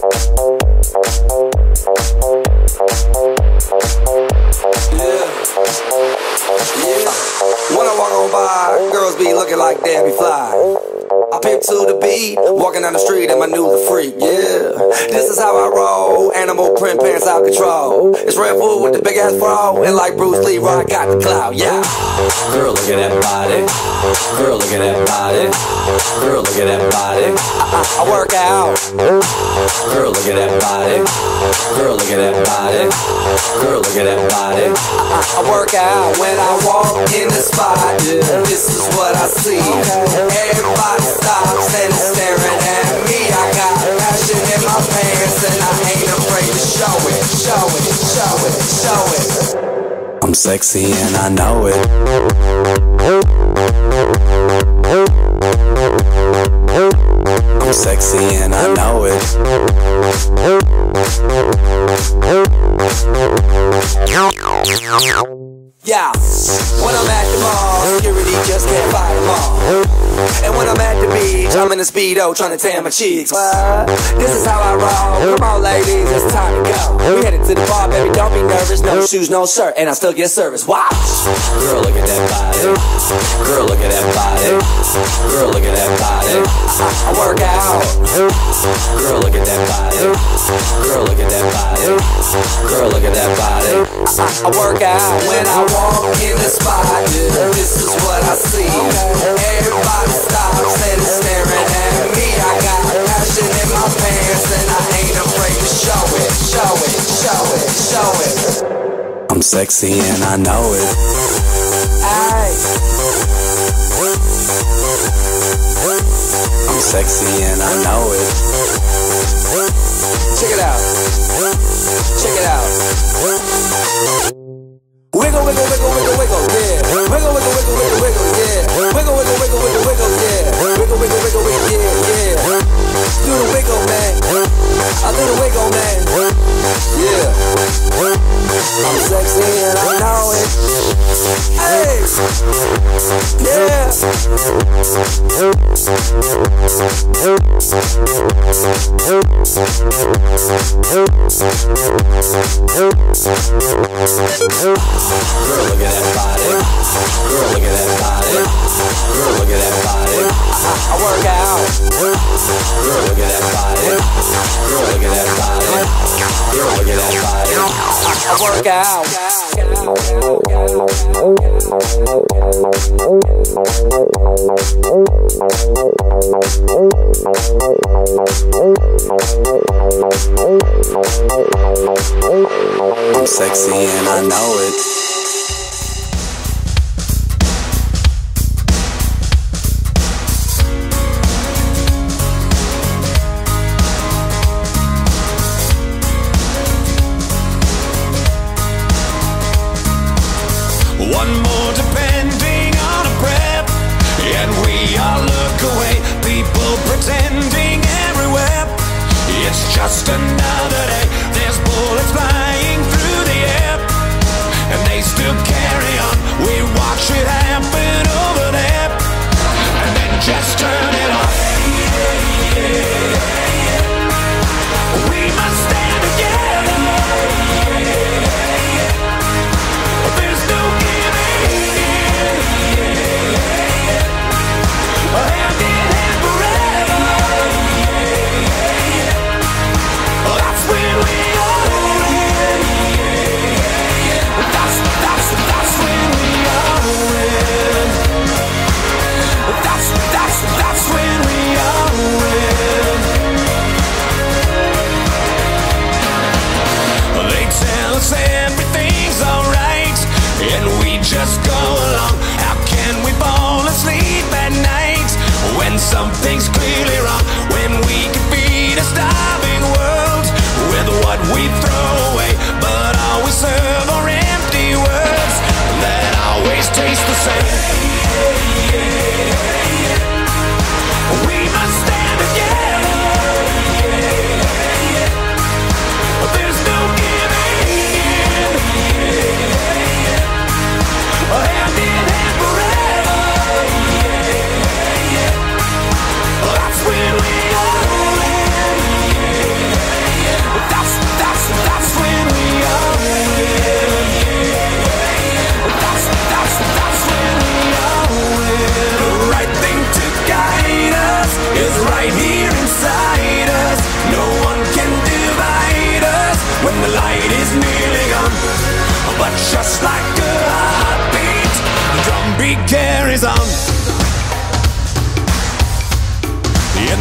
When I walk on by, girls be looking like Debbie Fly. I pimp to the beat, walking down the street and my new the freak, yeah. This is how I roll, animal print pants out control. It's Red Bull with the big ass bra, and like Bruce Lee, I got the clout, yeah. Girl, look at that body. Girl, look at that body. Girl, look at that body. I work out. Girl, look at that body. Girl, look at that body. Girl, look at that body. I work out when I walk in the spot. This is what I see. Everybody stops and is staring at me. I got passion in my pants and I ain't afraid to show it. Show it, show it, show it. I'm sexy and I know it. I'm sexy and I know it. Yeah, when I'm at the mall, security just can't fight them all. And when I'm at the beach, I'm in a Speedo trying to tan my cheeks. This is how I roll. Come on, ladies, it's time to go. We headed to the bar, baby, don't be nervous. No shoes, no shirt, and I still get service. Watch. Girl, look at that body. Girl, look at that body. Girl, look at that body. I work out. Girl, look at that body. Girl, look at that body. Girl, look at that body. I work out when I walk in the spot. This is what I see. Everybody stops and is staring at me. I got passion in my pants and I ain't afraid to show it. Show it, show it, show it. I'm sexy and I know it. Aye. I'm sexy and I know it. Check it out. Check it out. Wiggle, wiggle, wiggle, wiggle, wiggle, yeah. Wiggle, wiggle, wiggle, wiggle, wiggle, yeah. Wiggle, wiggle, wiggle, wiggle, wiggle, yeah. Wiggle, wiggle, wiggle, wiggle, yeah, yeah. Do the wiggle, man. I do the wiggle, man. Yeah. I'm sexy and I know it. Hey. Yeah. Girl, look at that body. Girl, look at that body. Girl, look at that body. I work out. Girl, look at that body. Girl, look at that body. Girl, look at that body. I work out. I'm sexy and I know it. One more depending on a prep, and we all look away. People pretending everywhere. It's just another day. There's bullets flying through the air, and they still carry on. We watch it happen over there, and then just turn it off. We must stand together. There's no giving in. Hand in hand forever. That's when we all win. That's when we all win. That's when we all win. They tell us everything's alright, and we just go along. How can we fall asleep at night when something's clearly wrong? When we could feed a starving world with what we throw away, but all we serve are empty words that always taste the same. We must stand together. There's no giving in.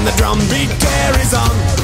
the drum beat carries on.